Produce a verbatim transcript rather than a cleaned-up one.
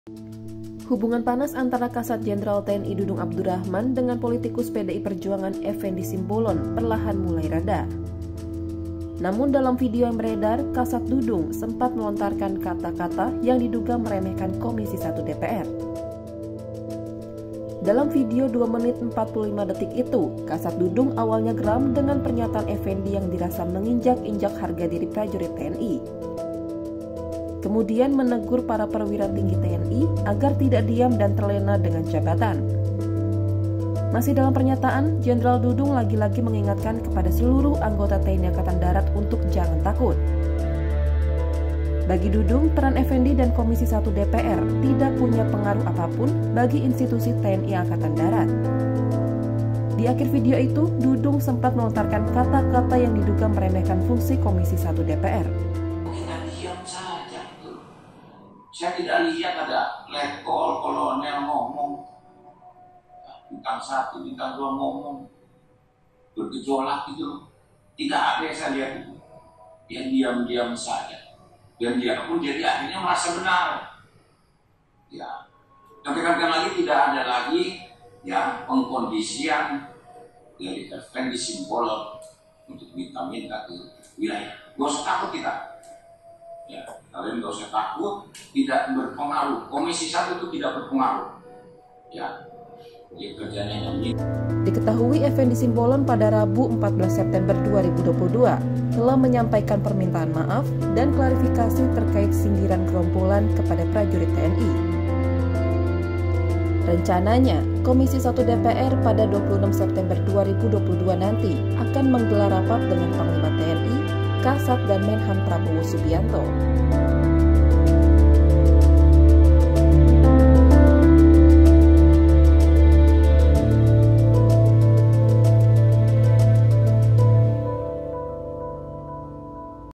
Hubungan panas antara Kasat Jenderal T N I Dudung Abdurrahman dengan politikus P D I Perjuangan Effendy Simbolon perlahan mulai reda. Namun dalam video yang beredar, Kasat Dudung sempat melontarkan kata-kata yang diduga meremehkan Komisi satu D P R. Dalam video dua menit empat puluh lima detik itu, Kasat Dudung awalnya geram dengan pernyataan Effendy yang dirasa menginjak-injak harga diri prajurit T N I. Kemudian menegur para perwira tinggi T N I agar tidak diam dan terlena dengan jabatan. Masih dalam pernyataan, Jenderal Dudung lagi-lagi mengingatkan kepada seluruh anggota T N I Angkatan Darat untuk jangan takut. Bagi Dudung, peran Effendy dan Komisi satu D P R tidak punya pengaruh apapun bagi institusi T N I Angkatan Darat. Di akhir video itu, Dudung sempat melontarkan kata-kata yang diduga meremehkan fungsi Komisi satu D P R. Saya tidak lihat ada letkol, kolonel ngomong, bintang satu, bintang dua ngomong, bergejolak gitu. Tidak ada yang saya lihat itu. Yang diam-diam saja. Dan dia pun jadi akhirnya merasa benar. Ya, dan tekankan lagi tidak ada lagi ya pengkondisian dari Effendy Simbolon untuk minta-minta ke wilayah. Gak usah takut kita. Ya, kalian nggak usah takut, tidak berpengaruh. Komisi satu itu tidak berpengaruh. Ya, dia kerjanya yang Diketahui Effendy Simbolon pada Rabu empat belas September dua ribu dua puluh dua telah menyampaikan permintaan maaf dan klarifikasi terkait sindiran gerombolan kepada prajurit T N I. Rencananya, Komisi satu D P R pada dua puluh enam September dua ribu dua puluh dua nanti akan menggelar rapat dengan Panglima T N I, Kasat dan Menhan Prabowo Subianto.